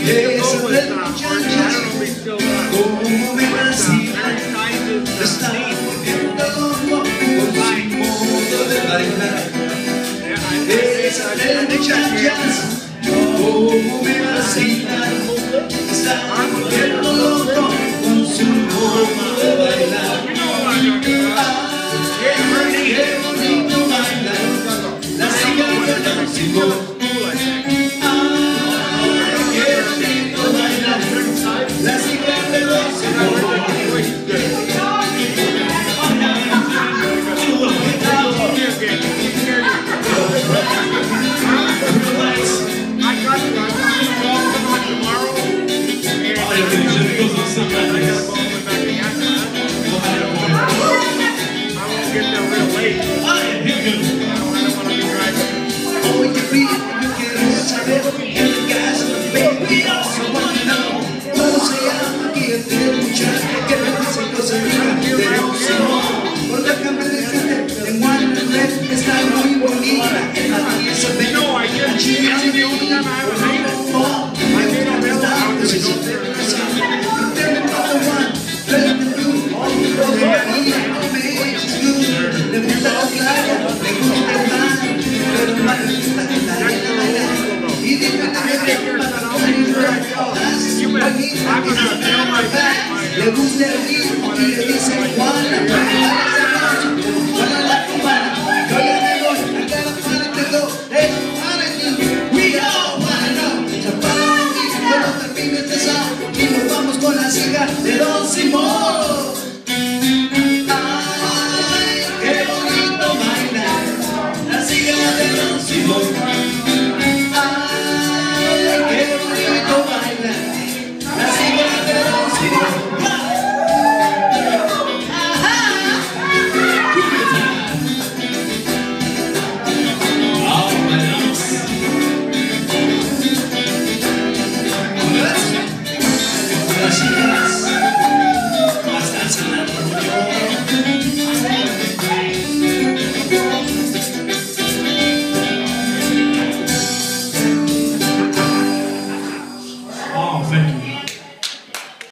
Esas tres muchachas, como me vacilan, están volviendo loco con su modo de bailar. Esas tres muchachas, como me vacilan, están volviendo loco con su modo de bailar. Ay, qué bonito bailar, la cigarra del Simón. Oye, yo quiero saber